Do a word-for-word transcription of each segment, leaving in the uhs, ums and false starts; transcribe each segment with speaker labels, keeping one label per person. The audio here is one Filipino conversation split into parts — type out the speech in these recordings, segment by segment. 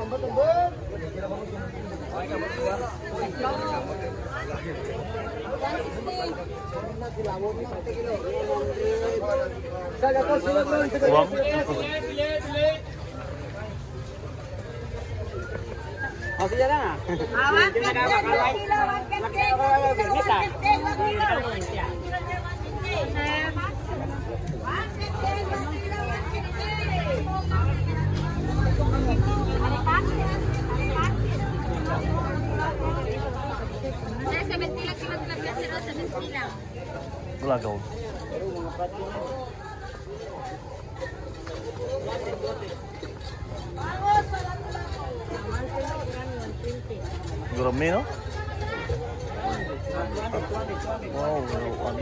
Speaker 1: Masih jalan ah? Awak kan kilo,
Speaker 2: Belagaw. Gurami, no? Wow, ano?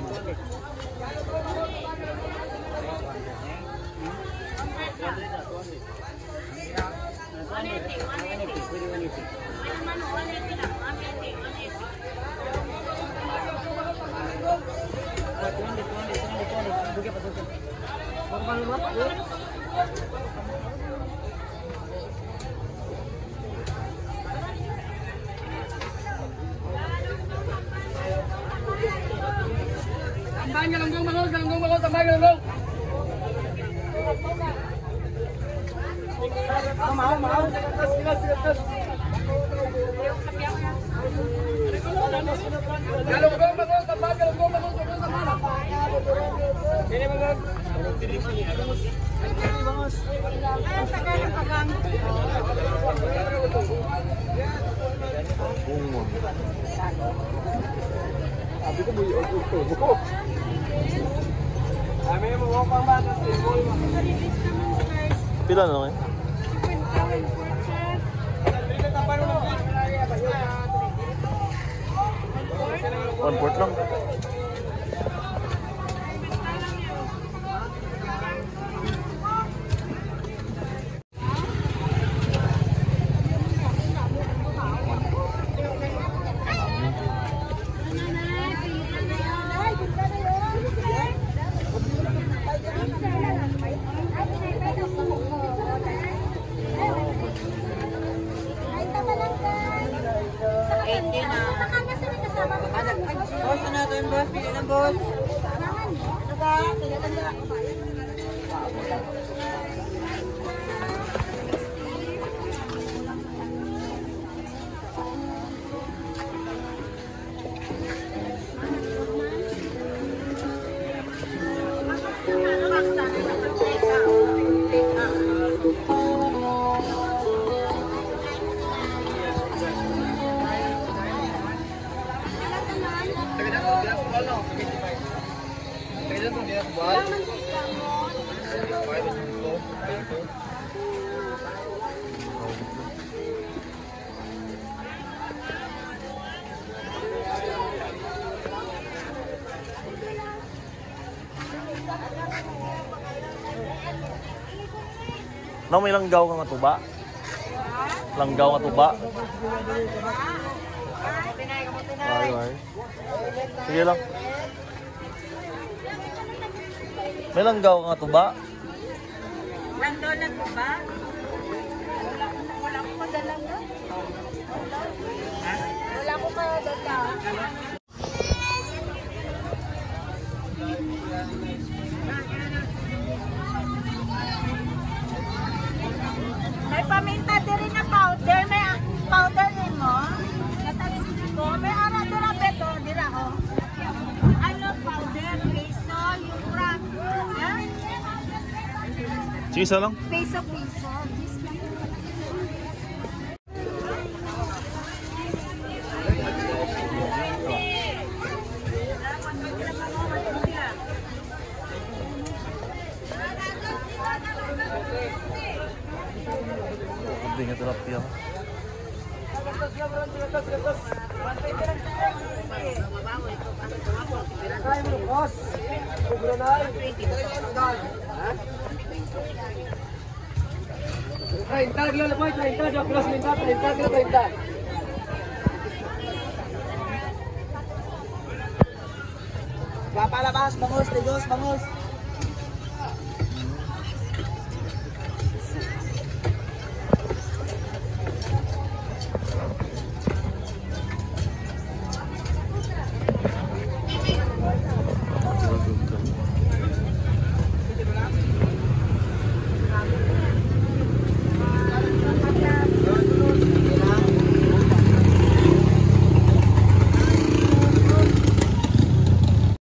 Speaker 1: Tambahan galunggong bangus, galunggong bangus, tambahan galunggong. Mau, mau, silatas, silatas, silatas. Galunggong bangus, tambahan galunggong bangus, bangus tambahan. Sini bangus. Sini bangus. Eh, sekarang pegang. Abi ko muy ojo ko. Ami mo mo pang bata sa school.
Speaker 2: Pila na ngayon? One port lang.
Speaker 1: Bos, ano ito yung boss? Pili ng boss. Ano ka? Tanda-tanda.
Speaker 2: Nang may langgaw ka nga tuba? Langgaw nga tuba? Ay, ay. Sige lang. May langgaw ka nga tuba?
Speaker 1: Langgaw na tuba? Wala ko madalang na. Wala ko madalang. May paminta din na powder, may powder din mo. Natansin ko, may ara doon na beto, dira ko. Ano powder, peso, yung franc.
Speaker 2: Sige, isa lang.
Speaker 1: Peso, peso.
Speaker 2: Hindi nga tilapia.
Speaker 1: treinta kilo lebih, treinta, dua belas minta, treinta kilo, treinta. Berapa lah, Mas? Bangus, tigus, bangus.